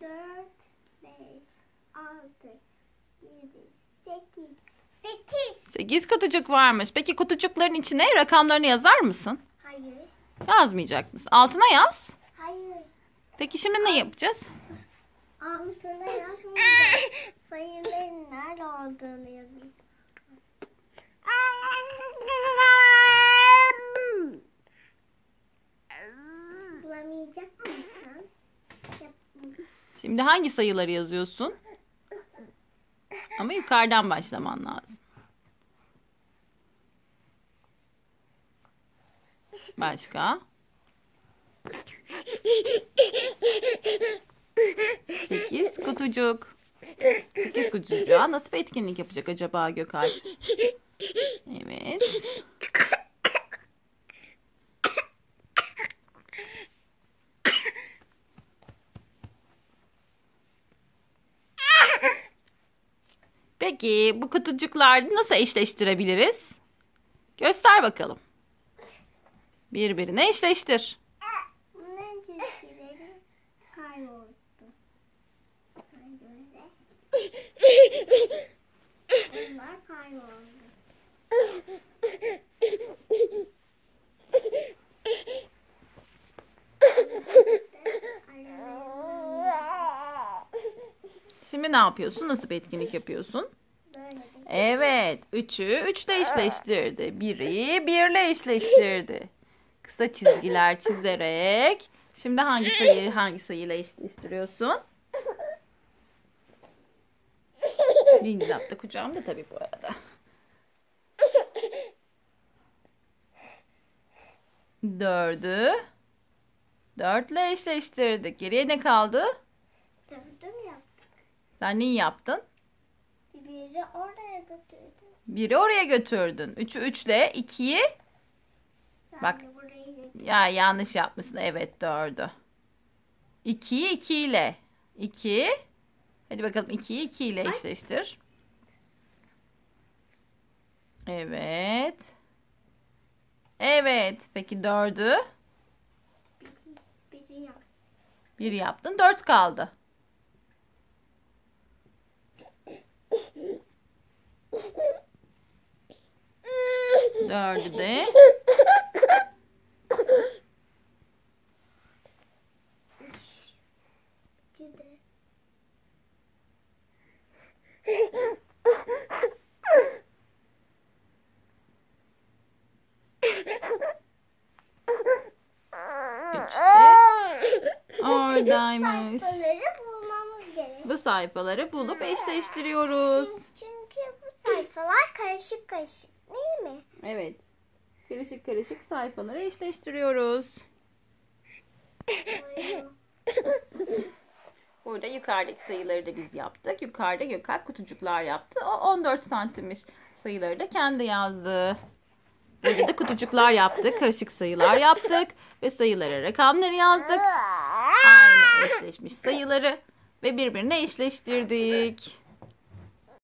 4, 5, 6, 7, 8. 8. 8 kutucuk varmış. Peki kutucukların içine rakamlarını yazar mısın? Hayır. Yazmayacak mısın? Altına yaz. Hayır. Peki şimdi ne yapacağız? Altına yazmayacağım. Sayıların nerede olduğunu yazayım. Bulamayacak mısın? Şimdi hangi sayıları yazıyorsun? Ama yukarıdan başlaman lazım. Başka? 8 kutucuk. 8 kutucuğa nasıl bir etkinlik yapacak acaba Gökalp? Evet. Peki bu kutucukları nasıl eşleştirebiliriz? Göster bakalım. Birbirine eşleştir. Bunların çizgileri kayboldu. Bunlar kayboldu. Şimdi ne yapıyorsun? Nasıl bir etkinlik yapıyorsun? Böyle. Evet. 3'ü 3 ile eşleştirdi. 1'i 1 ile eşleştirdi. Kısa çizgiler çizerek. Şimdi hangi sayıyla eşleştiriyorsun? Lindap da kucağımda tabii bu arada. 4'ü 4 ile eşleştirdik. Geriye ne kaldı? Dördüm yaptık. Sen neyi yaptın? Biri oraya götürdüm. 1'i oraya götürdün. 3'ü 3 ile 2'yi bak. Buraya götürdüm. Ya yanlış yapmışsın. Evet 4'ü. 2'yi 2 ile. 2. Hadi bakalım 2'yi 2 ile eşleştir. Evet. Evet. Peki 4'ü? Biri yap. 1 yaptın. 4 kaldı. Dördü de. Bir de. Oradaymış. Sayfaları bulmamız gerek. Bu sayfaları bulup eşleştiriyoruz. Çünkü bu sayfalar karışık karışık değil mi? Evet. Karışık karışık sayfaları eşleştiriyoruz. Burada yukarıdaki sayıları da biz yaptık. Yukarıda Gökalp kutucuklar yaptı. O 14 santimmiş. Sayıları da kendi yazdı. Burada da kutucuklar yaptık. Karışık sayılar yaptık. Ve sayılara rakamları yazdık. Aynı eşleşmiş sayıları. Ve birbirine eşleştirdik.